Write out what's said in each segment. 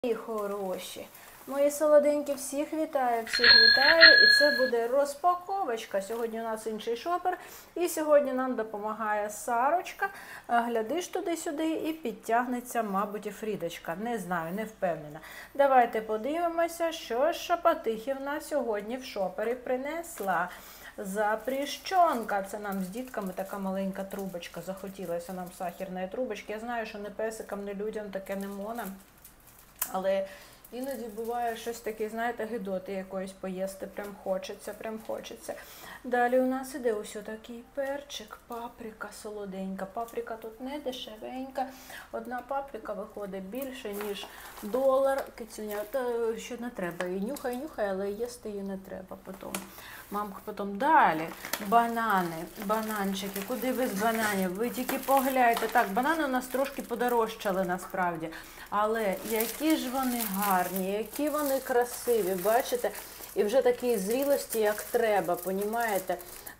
Мої хороші, мої солоденькі, всіх вітаю, і це буде розпаковочка. Сьогодні у нас інший шопер, і сьогодні нам допомагає Сарочка. Глядиш туди-сюди і підтягнеться, мабуть, і Фрідочка. Не знаю, не впевнена. Давайте подивимося, що ж Шапатихівна сьогодні в шопері принесла. Запріщенка. Це нам з дітками така маленька трубочка. Захотілося нам сахарної трубочки. Я знаю, що не песикам, не людям таке не можна. Але іноді буває щось таке, знаєте, гидоти якоїсь поїсти, прям хочеться. Далі у нас іде ось такий перчик, паприка солоденька. Паприка тут не дешевенька. Одна паприка виходить більше, ніж $1. Кицюня, що не треба. І нюхай, але їсти її не треба потім. Мамка потім. Далі банани, бананчики. Куди без бананів? Ви тільки погляньте. Так, банани у нас трошки подорожчали насправді. Але які ж вони гарні, які вони красиві, бачите? І вже такі зрілості, як треба, понімаєте?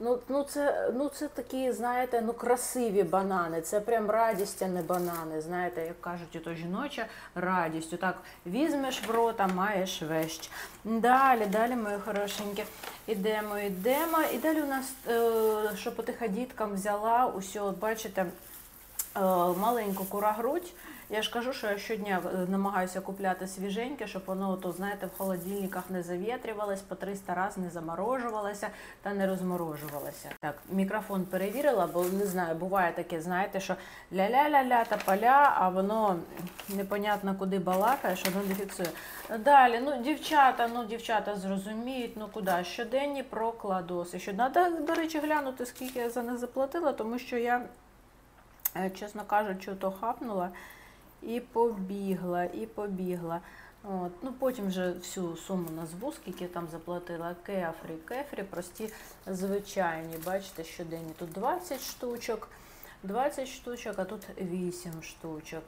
Це такі, знаєте, красиві банани. Це прям радість, а не банани. Знаєте, як кажуть, ото жіноча радість. Отак візьмеш в рот, а маєш вещь. Далі, мої хорошенькі, ідемо. І далі у нас, що потиходіткам взяла, усього, бачите, маленьку курагрудь. Я ж кажу, що я щодня намагаюся купляти свіженьке, щоб воно, знаєте, в холодильниках не завітрювалося, по 300 разів не заморожувалося та не розморожувалося. Так, мікрофон перевірила, бо не знаю, буває таке, знаєте, що ля-ля-ля-ля та поля, а воно непонятно куди балакає, що воно не фіксує. Далі, дівчата зрозуміють, куди, щоденні прокладоси. Треба, до речі, глянути, скільки я за них заплатила, тому що я, чесно кажучи, то хапнула. І побігла. От. Потім вже всю суму назву, скільки там заплатила. Кефрі, прості, звичайні. Бачите, щоденні. Тут 20 штучок, а тут 8 штучок.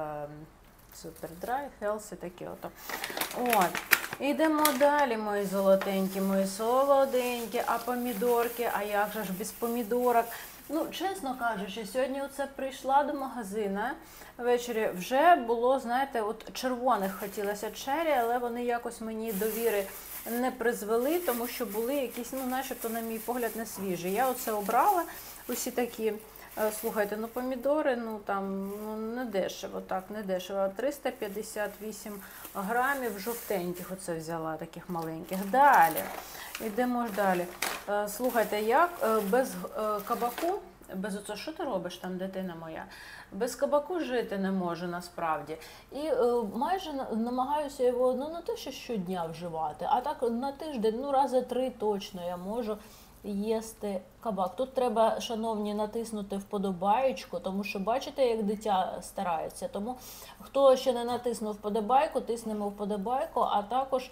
Супердрай, Хелсі, такі ото. От. Ідемо далі, мої золотенькі, мої солоденькі. А помідорки, а як же ж без помідорок? Чесно кажучи, сьогодні оце прийшла до магазина ввечері, вже було, знаєте, от червоних хотілося чері, але вони якось мені довіри не призвели, тому що були якісь, начебто, на мій погляд, не свіжі. Я оце обрала, усі такі, слухайте, помідори, не дешево, так, не дешево. 358 грамів жовтеньких оце взяла, таких маленьких. Далі. Йдемо ж далі. Слухайте, як без кабаку, без оцього, що ти робиш там, дитина моя? Без кабаку жити не можу насправді. І майже намагаюся його, не те, що щодня вживати, а так на тиждень, рази 3 точно я можу їсти кабак. Тут треба, шановні, натиснути вподобаєчку, тому що бачите, як дитя старається. Тому хто ще не натиснув вподобайку, тиснемо вподобайку, а також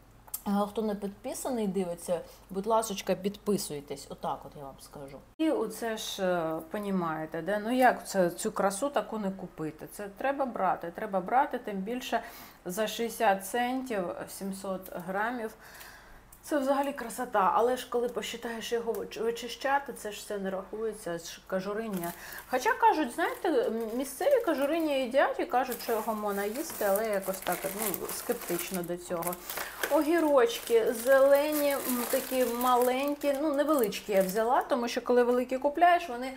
хто не підписаний, дивиться, будь ласочка, підписуйтесь. Отак от я вам скажу. І оце ж, понімаєте, де? Як цю красу таку не купити? Це треба брати, тим більше за 60 центів 700 грамів. Це взагалі красота, але ж коли посчитаєш його вичищати, це ж все не рахується, ж кажуриння. Хоча кажуть, знаєте, місцеві кажуриння їдять і кажуть, що його можна їсти, але якось так, скептично до цього. Огірочки, зелені, такі маленькі, невеличкі я взяла, тому що коли великі купляєш, вони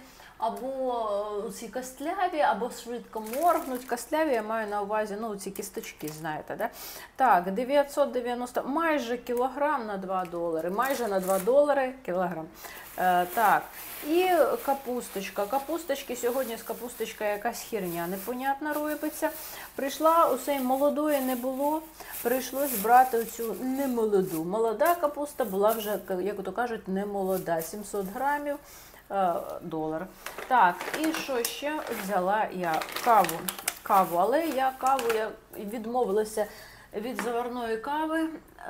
або ці костляві, або швидко моргнуть. Костляві я маю на увазі, ці кісточки, знаєте, да? Так, 990, майже кілограм на $2, майже на $2 кілограм. Так, і капусточка. Капусточки, сьогодні з капусточкою якась херня непонятна робиться. Прийшла, усе молодої не було, прийшлось брати оцю немолоду. Молода капуста була вже, як то кажуть, не молода, 700 грамів. $1. Так, і що ще взяла я? Каву. Але я відмовилася від заварної кави.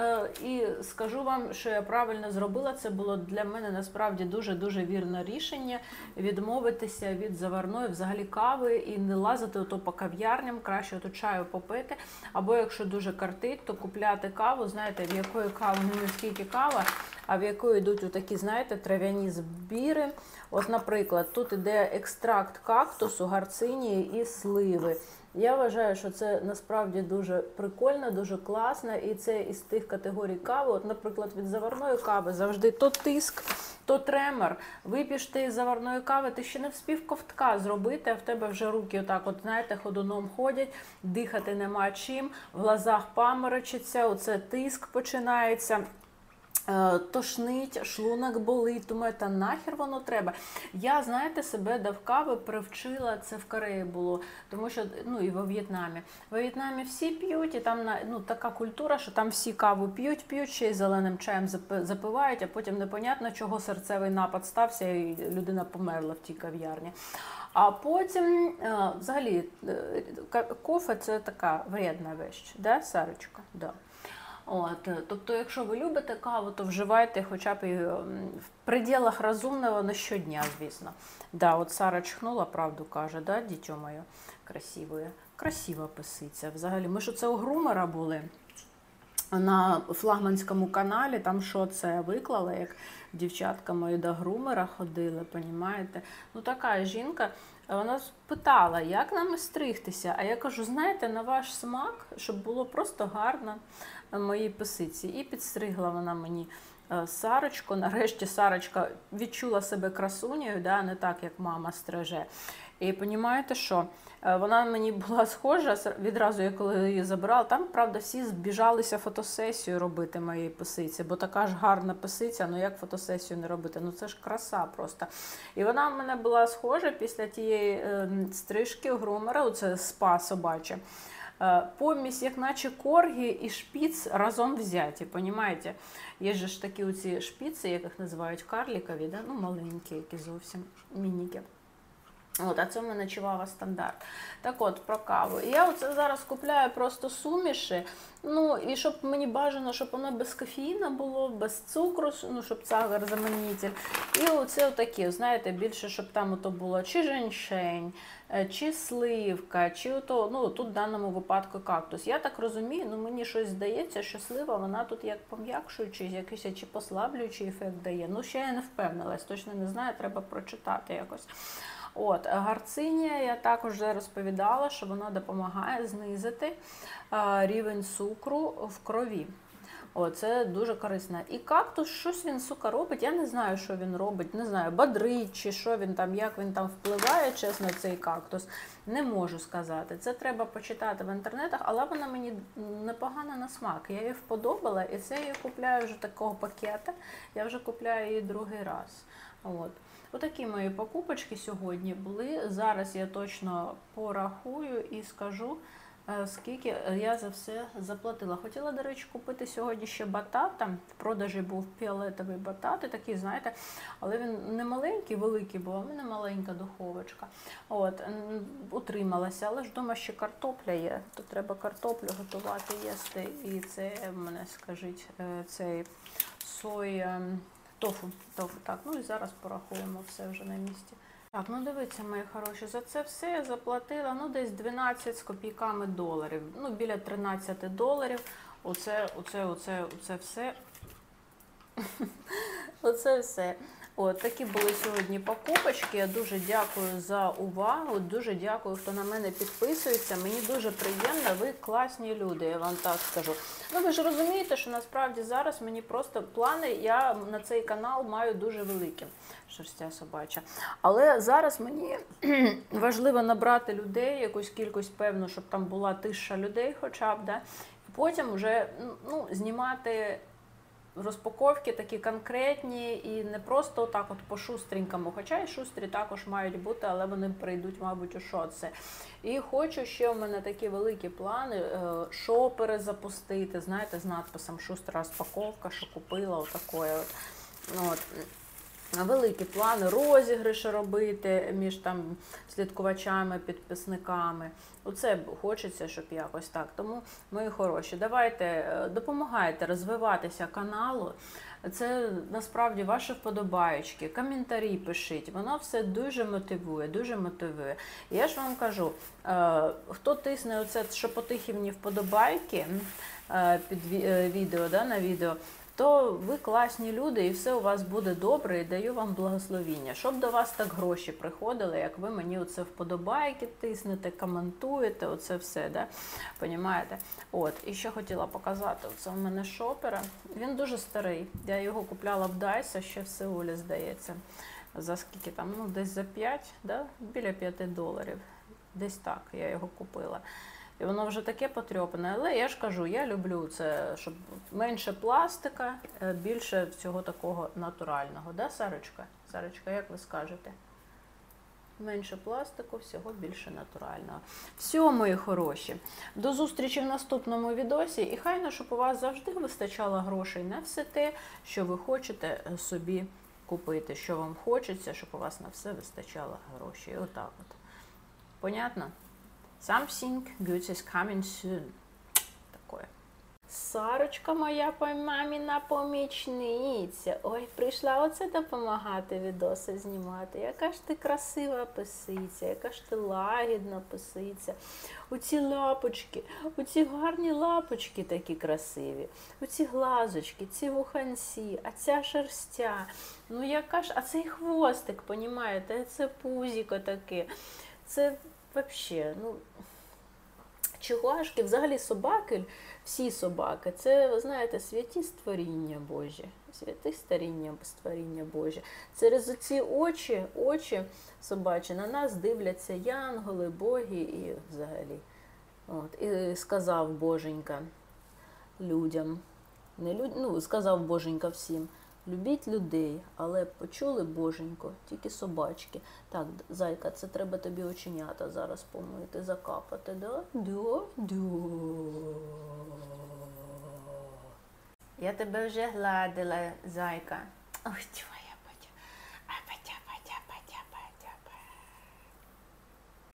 І скажу вам, що я правильно зробила. Це було для мене насправді дуже-дуже вірне рішення відмовитися від заварної взагалі кави і не лазити по кав'ярням, краще чаю попити. Або якщо дуже кортить, то купляти каву, знаєте, в якої кави не скільки кава, а в якої йдуть такі, знаєте, трав'яні збіри. От, наприклад, тут іде екстракт кактусу, гарцинії і сливи. Я вважаю, що це насправді дуже прикольно, дуже класно, і це із тих категорій кави. От, наприклад, від заварної кави завжди то тиск, то тремор. Вип'єш ти заварної кави, ти ще не вспів ковтка зробити, а в тебе вже руки отак, от, знаєте, ходуном ходять, дихати нема чим, в глазах паморочиться, оце тиск починається. Тошнить, шлунок болить, думаю, та нахер воно треба. Я, знаєте, себе до кави привчила, це в Кореї було, тому що, ну і во В'єтнамі. Во В'єтнамі всі п'ють, і там така культура, що там всі каву п'ють, ще й зеленим чаєм запивають, а потім непонятно, чого серцевий напад стався, і людина померла в тій кав'ярні. А потім, взагалі, кофе – це така вредна вещь, да, Сарочка? Да. От, тобто, якщо ви любите каву, то вживайте хоча б і в пределах розумного на щодня, звісно. Да, от Сара чхнула, правду каже, да, дитё моє красиве. Красива писиця. Взагалі, ми ж оце у грумера були на флагманському каналі, там що це виклала, як дівчатка мої до грумера ходили, понімаєте? Ну, така жінка, вона питала, як нам стригтися, а я кажу, знаєте, на ваш смак, щоб було просто гарно моїй писиці. І підстригла вона мені Сарочку. Нарешті Сарочка відчула себе красунею, да, не так, як мама стриже. І розумієте, що? Вона мені була схожа, відразу я коли її забирала, там, правда, всі збіжалися фотосесію робити моєї писиці, бо така ж гарна писиця, ну як фотосесію не робити, ну це ж краса просто. І вона в мене була схожа після тієї стрижки грумера, оце спа собаче. Помість, як наче коргі і шпіц разом взяті, понімаєте? Є ж такі оці шпіци, яких називають карлікові, да? Ну маленькі, які зовсім мініки. От, а це в мене чивава стандарт. Так от, про каву. І я оце зараз купляю просто суміші, ну, і щоб мені бажано, щоб воно без кофеїна було, без цукру, ну, щоб сахар заманитель. І оце отакі, знаєте, більше, щоб там ото було чи женьшень, чи сливка, чи ото, ну, тут в даному випадку кактус. Я так розумію, ну, мені щось здається, що слива, вона тут як пом'якшуючий, якийсь чи послаблюючий ефект дає. Ну, ще я не впевнилась, точно не знаю, треба прочитати якось. От, гарцинія, я також вже розповідала, що вона допомагає знизити рівень цукру в крові. О, це дуже корисно. І кактус, щось він, сука, робить, я не знаю, що він робить, не знаю, бодрить, чи що він там, як він там впливає, чесно, цей кактус, не можу сказати. Це треба почитати в інтернетах, але вона мені непогана на смак. Я її вподобала, і це я купляю вже такого пакета, я вже купляю її другий раз. От. Отакі мої покупочки сьогодні були. Зараз я точно порахую і скажу, скільки я за все заплатила. Хотіла, до речі, купити сьогодні ще батат. Там в продажі був фіолетовий батат, і такий, знаєте, але він не маленький, великий був, а в мене маленька духовочка. От, утрималася, але ж вдома ще картопля є, то треба картоплю готувати, їсти. І це в мене, скажіть, цей соя... Тофу, так, ну і зараз порахуємо все вже на місці. Так, ну дивіться, мої хороші, за це все я заплатила, ну десь 12 з копійками доларів, ну біля 13 доларів, оце все, оце все. От, такі були сьогодні покупочки. Я дуже дякую за увагу, дуже дякую, хто на мене підписується. Мені дуже приємно, ви класні люди, я вам так скажу. Ну, ви ж розумієте, що насправді зараз мені просто плани, я на цей канал маю дуже великі, шерстя собача. Але зараз мені важливо набрати людей, якусь кількість певну, щоб там була 1000 людей хоча б, да? Потім вже знімати розпаковки такі конкретні і не просто так от по-шустренькому, хоча і шустрі також мають бути, але вони прийдуть, мабуть, у шоці. І хочу ще, у мене такі великі плани, шопери запустити, знаєте, з надписом «Шустра розпаковка», що купила, отакої от. От. Великі плани, розіграші робити між там слідкувачами, підписниками. Оце хочеться, щоб якось так. Тому, мої хороші, давайте, допомагайте розвиватися каналу. Це насправді ваші вподобаєчки, коментарі пишіть. Воно все дуже мотивує, дуже мотивує. Я ж вам кажу, хто тисне оце шепотихівні вподобайки під відео, да, на відео, то ви класні люди і все у вас буде добре, і даю вам благословіння. Щоб до вас так гроші приходили, як ви мені оце вподобайки тиснете, коментуєте, оце все, да? Понімаєте? От, і ще хотіла показати, оце у мене шопера. Він дуже старий, я його купляла в Дайса, ще в Сеулі, здається. За скільки там, ну десь за 5, да? Біля $5. Десь так я його купила. І воно вже таке потрьопане, але я ж кажу, я люблю це, щоб менше пластика, більше всього такого натурального. Да, Сарочка? Сарочка, як ви скажете? Менше пластику, всього більше натурального. Все, мої хороші. До зустрічі в наступному відосі. І хай, щоб у вас завжди вистачало грошей на все те, що ви хочете собі купити, що вам хочеться, щоб у вас на все вистачало грошей. Отак от. Понятно? Something good is coming soon. Такое. Сарочка моя маміна помічниця. Ой, прийшла оце допомагати відоси знімати. Яка ж ти красива писиця, яка ж ти лагідна писиця. Оці лапочки, оці гарні лапочки такі красиві. Оці глазочки, ці вуханці, а ця шерстя. Ну яка ж, а цей хвостик, понімаєте, це пузіко таке. Це взагалі, ну, чигуашки, взагалі собаки, всі собаки, це, ви знаєте, святі створіння Божі. Святі створіння Божі. Через ці очі собачі на нас дивляться янголи, боги і взагалі. От. І сказав Боженька людям, сказав Боженька всім, любіть людей, але почули, Боженько, тільки собачки. Так, зайка, це треба тобі оченята зараз помити, закапати, да? Да. Я тебе вже гладила, зайка. Ой, твоя.